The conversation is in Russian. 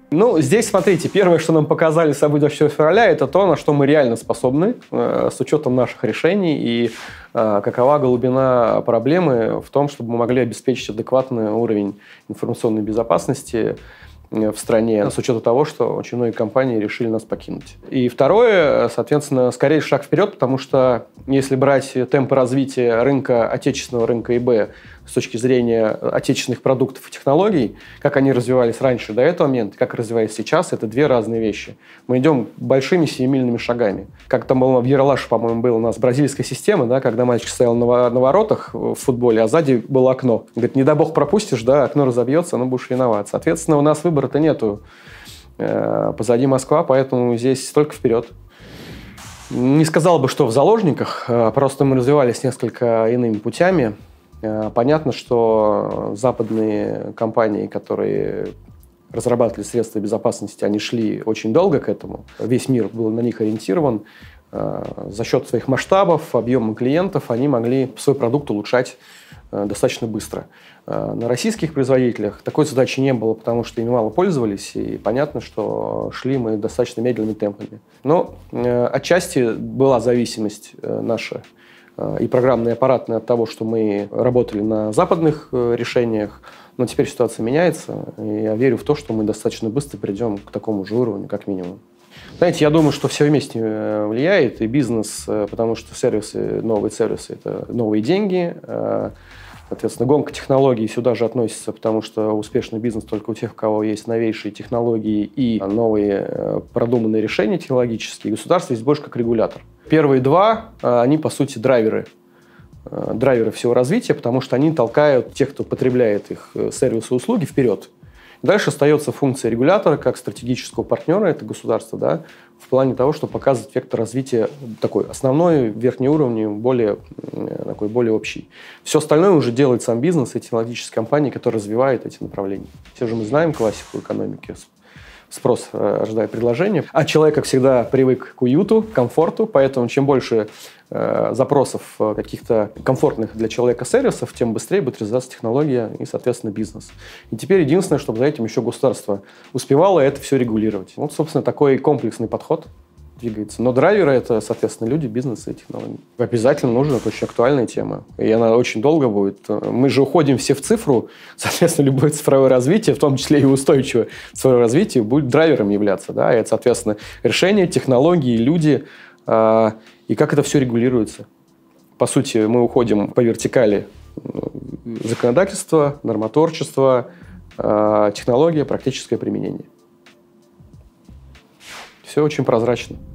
Ну, здесь, смотрите, первое, что нам показали события 24 февраля, это то, на что мы реально способны с учетом наших решений и какова глубина проблемы в том, чтобы мы могли обеспечить адекватный уровень информационной безопасности в стране, с учетом того, что очень многие компании решили нас покинуть. И второе, соответственно, скорее шаг вперед, потому что если брать темпы развития рынка, отечественного рынка ИБ с точки зрения отечественных продуктов и технологий, как они развивались раньше до этого момента, как развивались сейчас, это две разные вещи. Мы идем большими семимильными шагами. Как там в Ералаше, по-моему, была у нас бразильская система, да, когда мальчик стоял на воротах в футболе, а сзади было окно. Говорит, не дай бог пропустишь, да, окно разобьется, но будешь виноват. Соответственно, у нас выбора-то нету. Позади Москва, поэтому здесь только вперед. Не сказал бы, что в заложниках, просто мы развивались несколько иными путями. Понятно, что западные компании, которые разрабатывали средства безопасности, они шли очень долго к этому. Весь мир был на них ориентирован. За счет своих масштабов, объема клиентов они могли свой продукт улучшать достаточно быстро. На российских производителях такой задачи не было, потому что ими мало пользовались, и понятно, что шли мы достаточно медленными темпами. Но отчасти была зависимость наша и программная, и аппаратная от того, что мы работали на западных решениях, но теперь ситуация меняется, и я верю в то, что мы достаточно быстро придем к такому же уровню, как минимум. Знаете, я думаю, что все вместе влияет, и бизнес, потому что новые сервисы – это новые деньги. Соответственно, гонка технологий сюда же относится, потому что успешный бизнес только у тех, у кого есть новейшие технологии и новые продуманные решения технологические. Государство здесь больше как регулятор. Первые два, они, по сути, драйверы всего развития, потому что они толкают тех, кто потребляет их сервисы и услуги, вперед. Дальше остается функция регулятора как стратегического партнера, это государство, да, в плане того, чтобы показывать вектор развития такой основной, верхний уровень, более общий. Все остальное уже делает сам бизнес и технологические компании, которые развивают эти направления. Все же мы знаем классику экономики. Спрос рождает предложение. А человек, как всегда, привык к уюту, к комфорту, поэтому чем больше запросов каких-то комфортных для человека сервисов, тем быстрее будет развиваться технология и, соответственно, бизнес. И теперь единственное, чтобы за этим еще государство успевало это все регулировать. Вот, собственно, такой комплексный подход двигается. Но драйверы – это, соответственно, люди, бизнес и технологии. Обязательно нужна, это очень актуальная тема. И она очень долго будет. Мы же уходим все в цифру, соответственно, любое цифровое развитие, в том числе и устойчивое цифровое развитие, будет драйвером являться. Да? И это, соответственно, решения, технологии, люди, и как это все регулируется. По сути, мы уходим по вертикали законодательства, нормотворчества, технология, практическое применение. Все очень прозрачно.